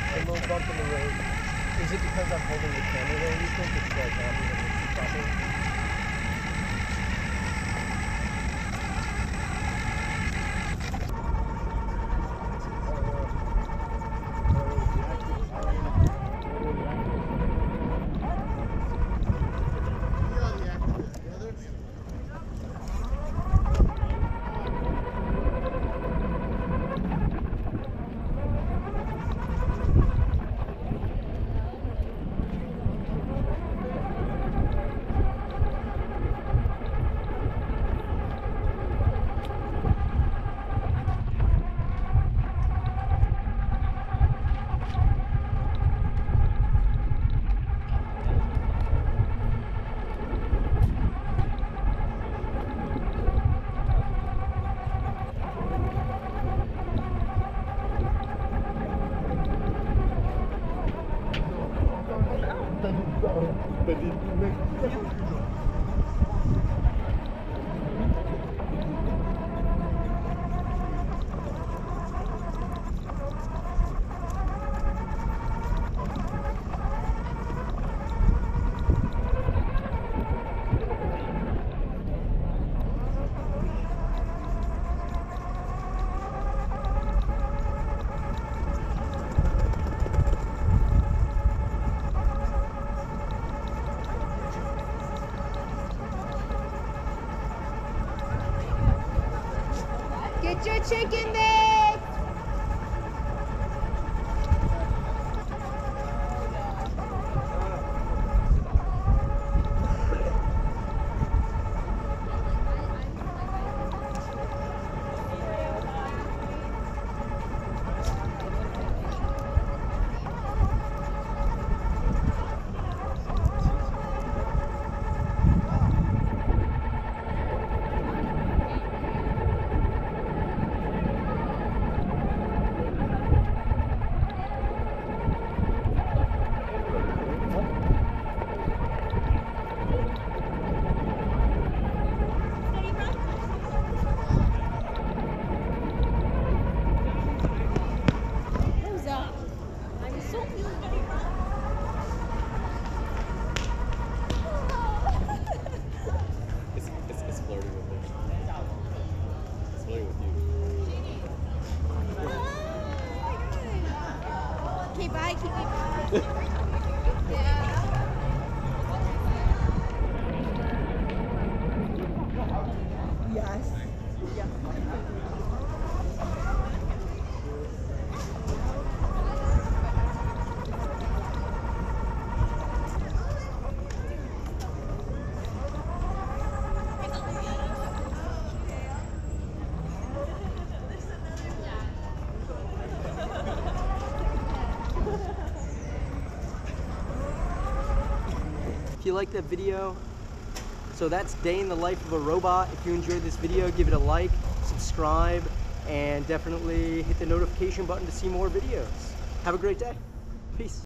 A little bump in the road. Is it because I'm holding the camera there, you think? It's like not being able to see properly? Get your chicken there! It's flirting with me. It's flirting with you. Okay, bye, Kiki. Yeah. Yes. Yeah. If you like that video, so that's day in the life of a robot. If you enjoyed this video, give it a like, subscribe, and definitely hit the notification button to see more videos. Have a great day. Peace.